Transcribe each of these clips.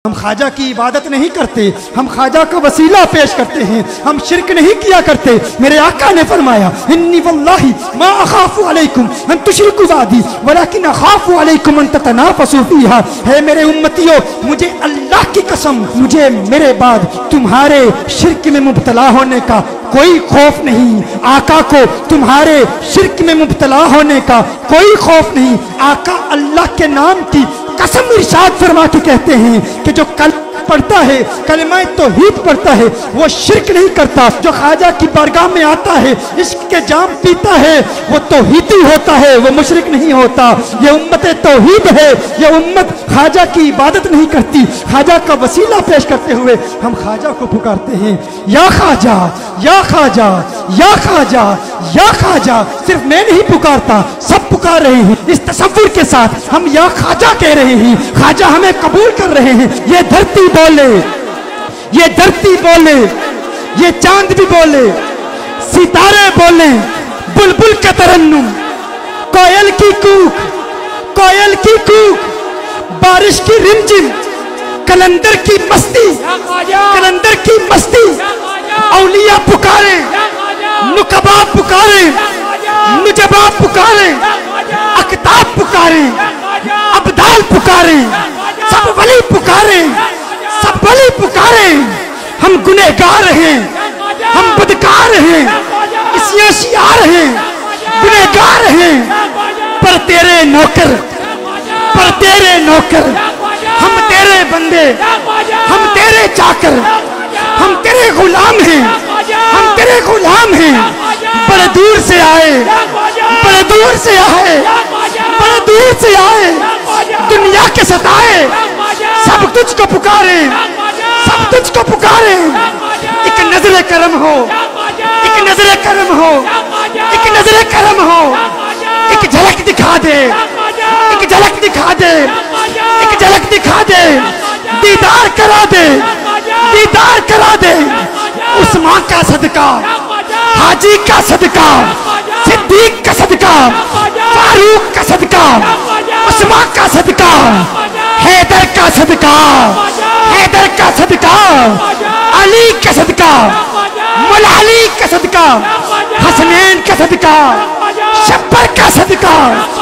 ہم خواجہ کی عبادت نہیں کرتے، ہم خواجہ کا وسیلہ پیش کرتے ہیں، ہم شرک نہیں کیا کرتے۔ میرے آقا نے فرمایا انی واللہ ما اخاف علیکم ان تشرکوا بعدی ولکن اخاف علیکم ان تتنافسوا فیہا۔ ہے میرے امتیوں، مجھے اللہ کی قسم، مجھے میرے بعد تمہارے شرک میں مبتلا ہونے کا کوئی خوف نہیں۔ آقا کو تمہارے شرک میں مبتلا ہونے کا کوئی خوف نہیں۔ آقا اللہ کے نام کی قسم ارشاد فرما کے کہتے ہیں کہ جو کلمہ پڑھتا ہے، کلمہ توحید پڑھتا ہے، وہ شرک نہیں کرتا۔ جو خواجہ کی بارگاہ میں آتا ہے، عشق کے جام پیتا ہے، وہ توحیدی ہوتا ہے، وہ مشرک نہیں ہوتا۔ یہ امت توحید ہے، یہ امت خواجہ کی عبادت نہیں کرتی۔ خواجہ کا وسیلہ پیش کرتے ہوئے ہم خواجہ کو پکارتے ہیں، یا خواجہ یا خواجہ یا خواجہ یا خواجہ۔ صرف میں نہیں پکارتا، سب پکار رہے ہیں۔ اس تصور کے ساتھ ہم یا خواجہ کہہ رہے ہیں، خواجہ ہمیں قبول کر رہے ہیں۔ یہ دھرتی بولے، یہ دھرتی بولے، یہ چاند بھی بولے، ستارے بولیں، بلبل کا ترنم، کوئل کی کوک، کوئل کی کوک، بارش کی رمجم، کلندر کی مستی، کلندر کی مستی۔ اولیاء پکاریں، نقباء پکاریں، نجباء پکاریں، اقطاب پکاریں، ابدال پکاریں، سب ولی پکاریں، سب ولی پکاریں۔ ہم گنہگار ہیں، ہم بدکار ہیں، اسیاں شیار ہیں، گنہگار ہیں، پر تیرے نوکر، پر تیرے نوکر، ہم تیرے بندے، ہم تیرے چاکر، ہم تیرے غلام ہیں، ہم تیرے غلام ہیں۔ بڑے دور سے آئے، بڑے دور سے آئے، بڑے دور سے آئے، دنیا کے ستائے، سب تجھ کو پکارے، سب تجھ کو پکارے۔ ایک نظر کرم ہو، ایک نظر کرم ہو، ایک نظر کرم ہو، ایک جھلک دکھا دے، ایک جھلک دکھا دے، ایک جھلک دکھا دے، دیدار کرا دے، دیدار کرا دے۔ عثمان کا صدقہ، حاجی کا صدقہ، صدیق کا صدقہ، فاروق کا صدقہ، عثمان کا صدقہ، حیدر کا صدقہ، حیدر کا صدقہ، علی کا صدقہ، مولا علی کا صدقہ، حسنین کا صدقہ، شبر کا صدقہ،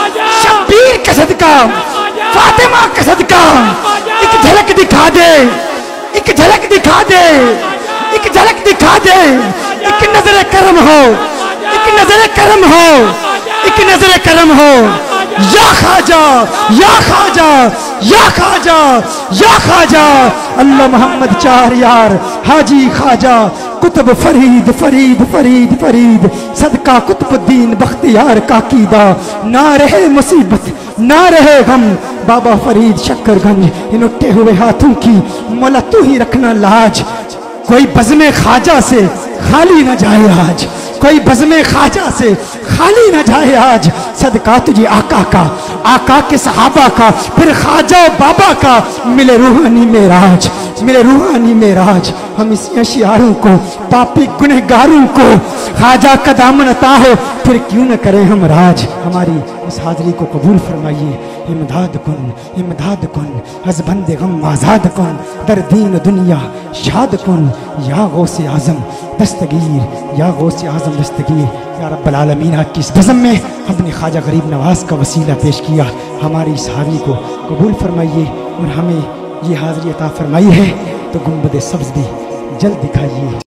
شبیر کا صدقہ، فاطمہ کا صدقہ۔ ایک جھلک دکھا دے، ایک جھلک دکھا دے، ایک جھلک دکھا دے۔ ایک نظر کرم ہو، ایک نظر کرم ہو، ایک نظر کرم ہو۔ یا خواجہ یا خواجہ یا خواجہ یا خواجہ، اللہ محمد چار یار، حاجی خواجہ قطب فرید فرید فرید فرید، صدقہ قطب الدین بختیار کا عقیدہ۔ نہ رہے مصیبت، نہ رہے غم، بابا فرید شکر گنج، ان اٹھے ہوئے ہاتھوں کی مولا تو ہی رکھنا لاج۔ کوئی بزم خواجہ سے خالی نہ جائے آج، کوئی بزم خواجہ سے خالی نہ جائے آج۔ صدقہ تجھے آقا کا، آقا کے صحابہ کا، پھر خواجہ و بابا کا، ملے روحانی معراج، ملے روحانی معراج۔ ہم اس اشعاروں کو، پاپی گنہگاروں کو خواجہ کا دامن عطا ہو، پھر کیوں نہ کریں ہم راج۔ ہماری اس حاضری کو قبول فرمائیے۔ امداد کن، امداد کن، از بند غم آزاد کن، در دین دنیا شاد کن، یا غوث اعظم دستگیر، یا غوث اعظم دستگیر۔ یا رب العالمین، آپ کی اس بزم میں اپنے خواجہ غریب نواز کا وسیلہ پیش کیا، ہماری اس حاضری کو قبول فرمائیے اور ہمیں یہ حاضری عطا فرمائی ہے تو گنبد سبز بھی جلد دکھائیے۔